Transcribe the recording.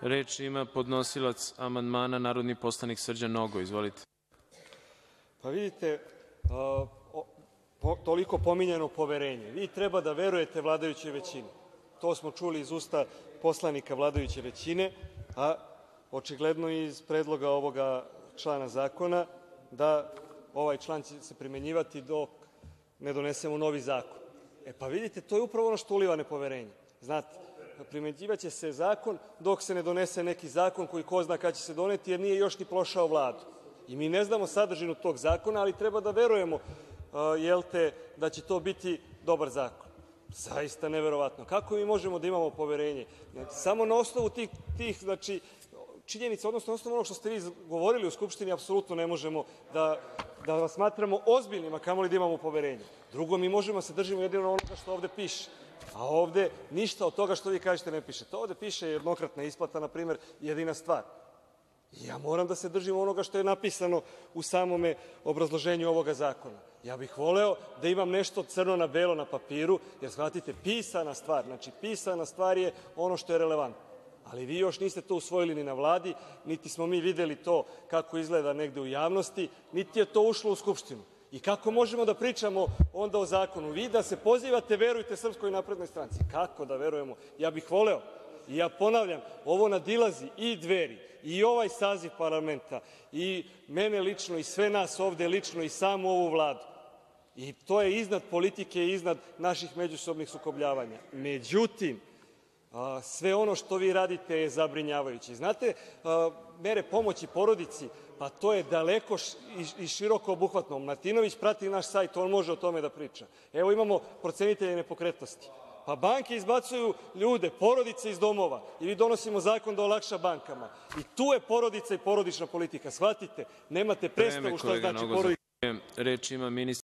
Reč ima podnosilac amandmana, narodni poslanik Srđan Nogo. Izvolite. Pa vidite, toliko pominjano poverenje. Vi treba da verujete vladajućoj većini. To smo čuli iz usta poslanika vladajuće većine, a očigledno iz predloga ovoga člana zakona da ovaj član će se primenjivati dok ne donesemo novi zakon. Pa vidite, to je upravo ono što uliva nepoverenje. Znate, primenjivaće se zakon dok se ne donese neki zakon koji ko zna kada će se doneti, jer nije još ni prošao Vladu. I mi ne znamo sadržinu tog zakona, ali treba da verujemo da će to biti dobar zakon. Zaista neverovatno. Kako mi možemo da imamo poverenje? Samo na osnovu tih činjenica, odnosno na osnovu onog što ste vi govorili u Skupštini, apsolutno ne možemo da vas smatramo ozbiljnim, a kamoli da imamo poverenje. Drugo, mi možemo da se držimo jedino onoga što ovde piše. A ovde ništa od toga što vi kažete ne piše. To ovde piše jednokratna isplata, na primer, jedina stvar. Ja moram da se držim onoga što je napisano u samom obrazloženju ovoga zakona. Ja bih voleo da imam nešto crno na belo na papiru, jer shvatite, pisana stvar je ono što je relevantno. Ali vi još niste to usvojili ni na Vladi, niti smo mi videli to kako izgleda negde u javnosti, niti je to ušlo u Skupštinu. I kako možemo da pričamo onda o zakonu? Vi da se pozivate, verujte Srpskoj naprednoj stranci. Kako da verujemo? Ja bih voleo. I ja ponavljam, ovo nadilazi i Dveri, i ovaj saziv parlamenta, i mene lično, i sve nas ovde lično, i samu ovu Vladu. I to je iznad politike i iznad naših međusobnih sukobljavanja. Međutim, sve ono što vi radite je zabrinjavajuće. Znate, mere pomoći porodici, pa to je daleko i široko obuhvatno. Martinović prati naš sajt, on može o tome da priča. Evo, imamo procenitelje nepokretnosti. Pa banke izbacuju ljude, porodice iz domova i mi donosimo zakon da olakša bankama. I tu je porodica i porodična politika. Shvatite, nemate predstavu šta znači porodica. Reč ima ministar